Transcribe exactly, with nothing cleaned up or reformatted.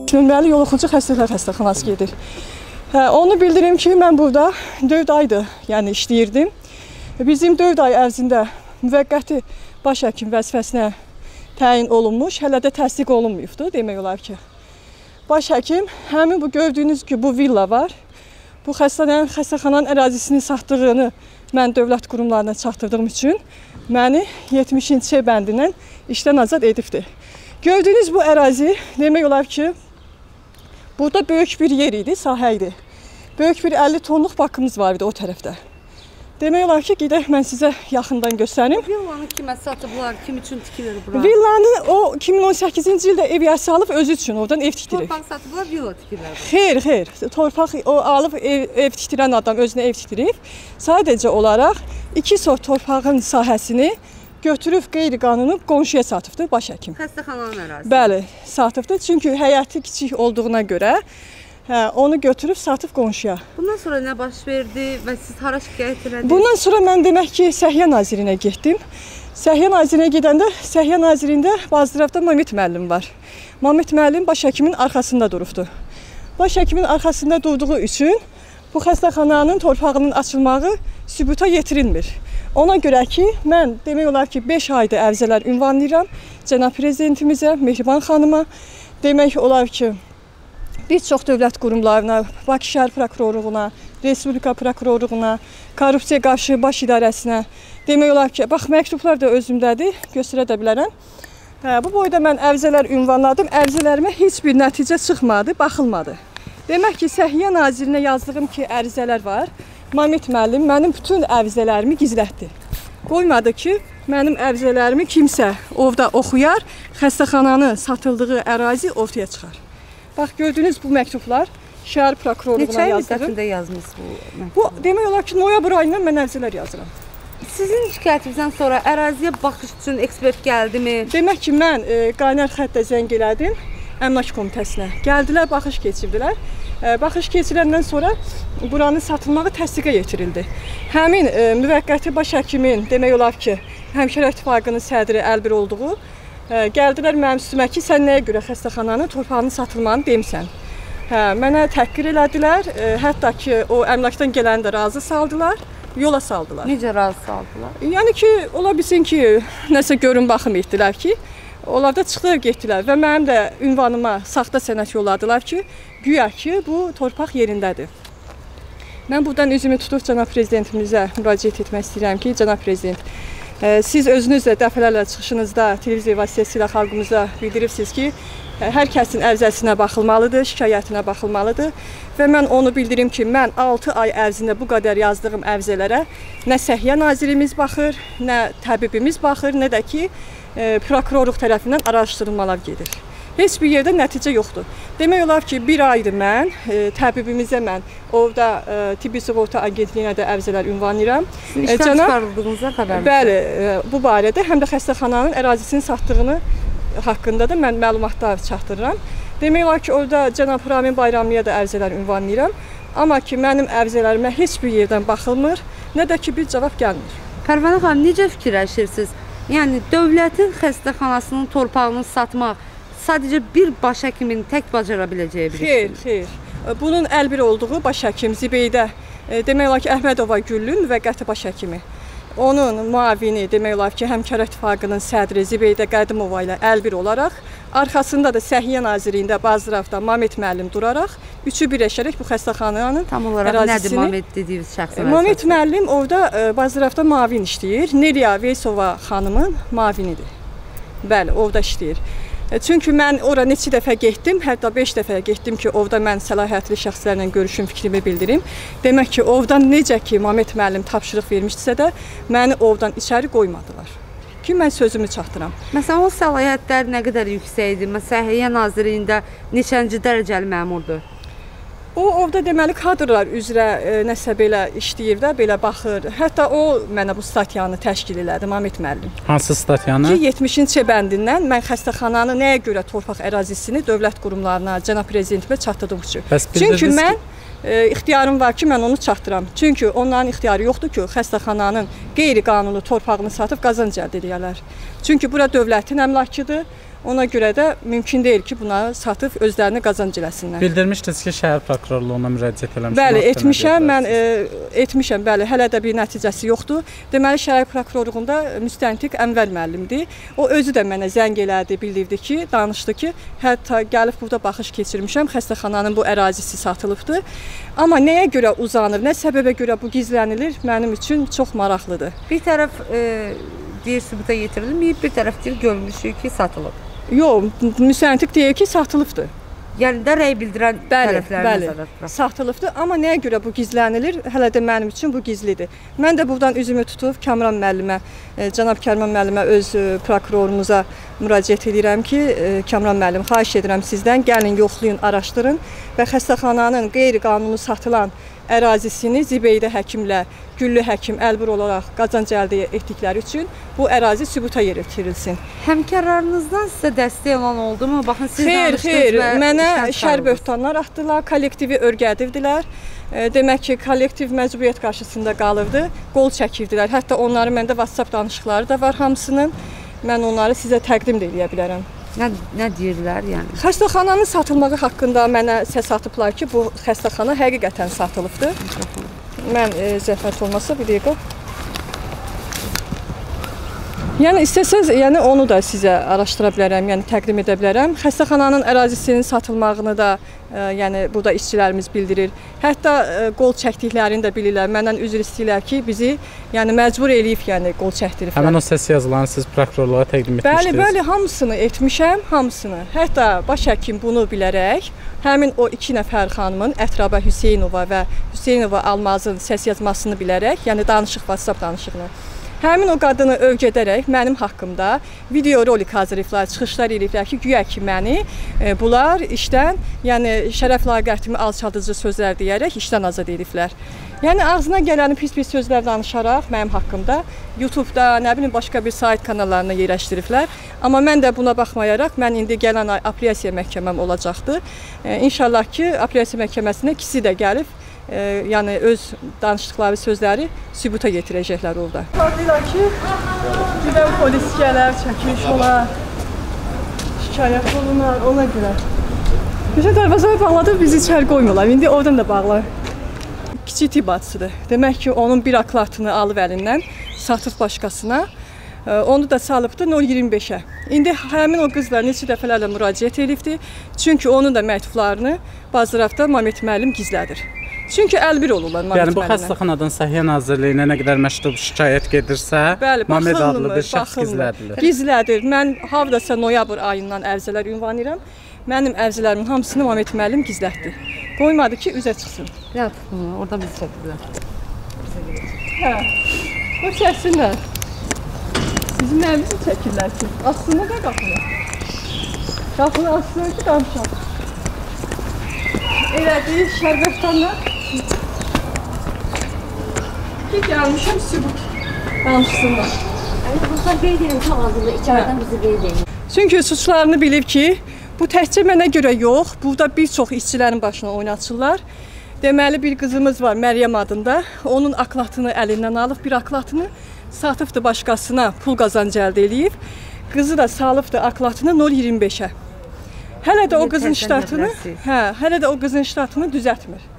Nömrəli yoluxucu xəstələr xəstəxanası gedir. Hə, onu bildirim ki, mən burada dörd aydır, yəni işləyirdim. Bizim dörd ay ərzində müvəqqəti baş həkim vəzifəsinə təyin olunmuş, hələ də təsdiq olunmuyubdur, demək olar ki. Baş həkim, həmin bu gördüyünüz ki, bu villa var. Bu xəstənin, xəstəxananın ərazisini satdığını mən dövlət qurumlarına çatdırdığım üçün məni yetmişinci bəndindən işdən azad edibdir. Gördüyünüz bu ərazi, demək olar ki, burada böyük bir yer idi, sahə idi. Böyük bir əlli tonluq bakımız var idi o tərəfdə. Demək olar ki, gedək mən sizə yaxından göstərim. Villanı kimə satıblar, kim üçün tikilir bura? Villanı o iki min on səkkizinci ildə ev yası alıb özü üçün oradan ev tikdirir. Torpaq satıblar, villa tikirlər. Xeyr, xeyr. Torpaq o alıb ev, ev tikdirən adam özünə ev tikdirib. Sadəcə olaraq iki sot torpağın sahəsini götürüb qeyri-qanuni qonşuya satıbdır baş həkim. Xəstəxananın ərazisi. Bəli, satıbdır. Çünki həyəti kiçik olduğuna görə hə, onu götürüb satıb qonşuya. Bundan sonra nə baş verdi və siz hara şikayət elədiniz? Bundan sonra mən demək ki, Səhiyyə Nazirinə getdim. Səhiyyə Nazirinə gedəndə Səhiyyə Nazirində Bazıravda Mamit müəllim var. Mamit müəllim baş həkimin arxasında durubdu. Baş həkimin arxasında durduğu üçün bu xəstəxananın torpağının açılmağı sübuta yetirilmir. Ona görə ki, mən demək olar ki, beş ayda ərizələr ünvanlayıram cənab prezidentimizə, Mehriban xanıma. Demək olar ki, bir çox dövlət qurumlarına, Bakı şəhər prokurorluğuna, Respublika prokurorluğuna, Korrupsiya qarşı baş idarəsinə, demək olar ki, bax, məktublar da özümdədir, göstərə də bilərəm. Hə, bu boyda mən ərizələr ünvanladım, ərizələrimə heç bir nəticə çıxmadı, baxılmadı. Demək ki, Səhiyyə Nazirinə yazdığım ki, ərizələr var. Mamit müəllim mənim bütün ərizələrimi gizlətdi. Qoymadı ki, mənim ərizələrimi kimsə orada oxuyar, xəstəxananın satıldığı ərazi ortaya çıxar. Bax, gördüyünüz bu məktublar şəhər prokurorluğuna yazdırım. Neçə ay müddətində yazmışsınız bu məktubları? Bu, demək olar ki, noyabr ayından mən ərizələr yazıram. Sizin şikayətinizdən sonra əraziyə baxış üçün ekspert gəldimi? Demək ki, mən e, qaynar xəttə zəng elədim əmlak komitəsinə. Gəldilər, baxış keçirdilər. E, baxış keçirəndən sonra buranın satılmağı təsdiqə yetirildi. Həmin e, müvəqqəti baş həkimin, demək olar ki, Həmşələr İttifaqının sədri Əlbir olduğu, e, gəldilər mənim üstümə ki, sən nəyə görə xəstəxananın torpağının satılmağını demisən. Hə, mənə təhqir elədilər, e, hətta ki, o əmlakdan gələni də razı saldılar, yola saldılar. Necə razı saldılar? Yəni ki, ola bilsin ki, nəsə görün baxım etdilər ki, onlar da çıxdılar, getdilər və mənim də ünvanıma saxta sənəd yolladılar ki, güya ki, bu torpaq yerindədir. Mən buradan üzümü tutub cənab prezidentimizə müraciət etmək istəyirəm ki, cənab prezident, e, siz özünüz də dəfələrlə çıxışınızda televiziya vasitəsilə xalqımıza bildiribsiniz ki, hər kəsin ərizəsinə baxılmalıdır, şikayətinə baxılmalıdır və mən onu bildirim ki, mən altı ay ərzində bu qədər yazdığım ərizələrə nə Səhiyyə Nazirimiz baxır, nə təbibimiz baxır, nə də ki, e, prokurorluq tərəfindən araşdırılmalar gedir. Heç bir yerdə nəticə yoxdur. Demək olar ki, bir aydır mən, e, təbibimizə mən orada e, Tibbi Sığorta Agentliyinə də ərizələr ünvanlayıram. Sizin işdən e, çıxarıldığınıza xəbər misiniz? Bəli, e, bu barədə həm də xəstəxananın ərazisini satdığını haqqında da mən məlumatlar çatdırıram. Demək olar ki, orada cənab Ramin Bayramlıya da ərizələr ünvanlayıram. Amma ki, mənim ərizələrimə heç bir yerdən baxılmır, nə də ki, bir cavab gəlmir. Pərvanə xanım, necə fikirləşirsiniz? Yəni, dövlətin xəstəxanasının torpağını satmaq sadəcə bir baş həkimin tək bacara biləcəyi bir Xeyr, xeyr. Bunun əlbir olduğu baş həkim Zibeydə, demək olar ki, Əhmədova Güllün müvəqqəti baş həkimi. Onun müavini, demək olar ki, Həmkarlar İttifaqının sədri Zibeydə Qədimova ilə əlbir olaraq, arxasında da Səhiyyə Nazirliyində Bazıravda Mamit müəllim duraraq, üçü birləşərək bu xəstəxananın tam olaraq ərazisini... Nədir Mamit dediyiniz şəxsən? Mamit müəllim orada Bazıravda mavin işləyir. Neriya Veysova xanımın mavinidir. Bəli, orada işləyir. Çünki mən ora neçə dəfə getdim, hətta beş dəfə getdim ki, orada mən səlahiyyətli şəxslərlə görüşüm, fikrimi bildirim. Demək ki, oradan necə ki, Mamit müəllim tapşırıq vermişdisə də, məni oradan içəri qoymadılar. Ki, mən sözümü çatdıram. Məsələn, o səlahiyyətlər nə qədər yüksəkdir? Məsələn, Səhiyyə Nazirliyində neçənci dərəcəli məmurdur? O, orada deməli, kadrlar üzrə e, nəsə belə işləyir də, belə baxır. Hətta o mənə bu statiyanı təşkil elədi, Mamit müəllim. Hansı statiyanı? Ki, yetmişinci bəndindən mən xəstəxananı nəyə görə torpaq ərazisini dövlət qurumlarına, cənab prezidentimə çatdırdığım üçün. Çünki mən e, ixtiyarım var ki, mən onu çatdıram. Çünki onların ixtiyarı yoxdur ki, xəstəxananın qeyri-qanuni torpağını satıb qazanc əldə edərlər. Çünki bura dövlətin əmlakıdır. Ona görə də mümkün deyil ki, buna satıb özlərini qazanc eləsinlər. Bildirmişdiniz ki, şəhər prokurorluğuna müraciət eləmişsiniz. Bəli, etmişəm, mən e, etmişəm, bəli, hələ də bir nəticəsi yoxdur. Deməli, şəhər prokurorluğunda müstəntiq Ənvər müəllimdir. O özü də mənə zəng elədi, bildirdi ki, danışdı ki, hətta gəlib burada baxış keçirmişəm, xəstəxananın bu ərazisi satılıbdır. Amma nəyə görə uzanır, nə səbəbə görə bu gizlənilir, mənim üçün çox maraqlıdır. Bir tərəf e, deyir sübuta yetirilməyib, bir tərəf deyir görmüşük ki, satılıb. Yox, müstəntiq deyir ki, satılıbdır. Yəni də rəy bildirən bəli, tərəflər bəli, nəzərdə tutulur. Satılıbdır, amma nəyə görə bu gizlənilir? Hələ də mənim üçün bu gizlidir. Mən də buradan üzümü tutub Kamran müəllimə, e, cənab Kamran müəllimə öz e, prokurorumuza müraciət edirəm ki, e, Kamran müəllim, xahiş edirəm sizdən, gəlin, yoxlayın, araşdırın və xəstəxananın qeyri-qanuni satılan ərazisini Zibeydə həkimlə, Güllü həkim əlbir olaraq qazanc əldə etdikləri üçün bu ərazi sübuta yetirilsin. Həmkarlarınızdan sizə dəstək olan oldu mu? Baxın, siz xeyr, xeyr, mənə şər şər böhtanlar atdılar, kollektivi örgədirdilər. E, demək ki, kollektiv məcburiyyət qarşısında qalırdı, qol çəkirdilər. Hətta onların məndə WhatsApp danışıqları da var hamısının. Mən onları sizə təqdim də edə bilərəm. Nə, nə deyirlər yəni? Xəstəxananın satılmağı haqqında mənə səs atıblar ki, bu xəstəxana həqiqətən satılıbdır. Mən e, zəhmət olmasa bir dəqiqə. Yəni istəsəz, yəni onu da sizə araşdıra bilərəm, yəni təqdim edə bilərəm. Xəstəxananın ərazisinin satılmağını da e, yəni burada işçilərimiz bildirir. Hətta e, qol çəkdiklərini də bilirlər. Məndən üzr istəyirlər ki, bizi yəni məcbur eləyib, yəni qol çəkdiriblər. Həmin o səs yazılarını siz prokurorluğa təqdim etmişdiniz. Bəli, bəli, hamısını etmişəm, hamısını. Hətta baş həkim bunu bilərək həmin o iki nəfər xanımın Ətrabə Hüseynova və Hüseynova Almazın səs yazmasını bilərək, yəni danışıq, WhatsApp danışığını. Həmin o qadını övgədərək mənim haqqımda video rolik hazırlayıblar, çıxışlar eləyiblər ki, güya ki məni e, bunlar işdən, yəni şərəf laqətimi alçaldıcı sözlər deyərək işdən azad ediblər. Yəni ağzına gələni pis-pis sözlər danışaraq mənim haqqımda YouTube-da, nə bilim, başqa bir sayt kanallarına yerləşdiriblər. Amma mən də buna baxmayaraq, mən indi gələn ay apellyasiya məhkəməm olacaqdır. E, İnşallah ki, apellyasiya məhkəməsinə ikisi də gəlib, E, yəni öz danışdıqları sözləri sübuta yetirəcəklər orada. Deyirlər ki, gedən polis gələr, çəkiliş olar, şikayət olunar, ona görə. Gözə darvazayı bağladıb bizi içəri qoymuyorlar, indi oradan da bağlar. Kiçik tibb bacısıdır. Demək ki, onun bir aklatını alıb əlindən, satıb başqasına. Onu da salıbdı nol iyirmi beşə. İndi həmin o qızlar neçə dəfələrlə müraciət edibdi. Çünki onun da məktublarını Bazıravda Mamet müəllim gizlədir. Çünki əlbir olurlar Mamet müəllimə. Yəni bu xəstəxanadan Səhiyyə Nazirliyinə nə qədər məktub şikayət gedirsə, bəli, Mamet adlı bir şəxs gizlədilir. Gizlədir. Mən hardasa noyabr ayından ərizələr ünvanlayıram. Mənim ərizələrimin hamısını Mamet müəllim gizlətdi. Qoymadı ki, üzə çıxsın. Ya, orada bizi çəkdilər. Hə, o çəksinlər. Bizim nəyimizi çəkirlər ki? Aslında da qapını. Qapını asılır ki, danışaq. Elədir, şərbətdanlar. Ki, gəlmişəm sübut danışsınlar. Bunlar qeyd edin ki, ağzında içərdən bizi qeyd edin. Çünki suçlarını bilib ki, bu təkcə mənə görə yox, burada bir çox işçilərin başına oynatırlar. Deməli, bir qızımız var, Məryəm adında. Onun aklatını əlindən alıb, bir aklatını satıbdı başqasına, pul qazancı əldə eləyib. Qızı da salıbdı aklatını nol iyirmi beşə. Hələ də o qızın ştatını, hə, hələ də o qızın ştatını düzəltmir.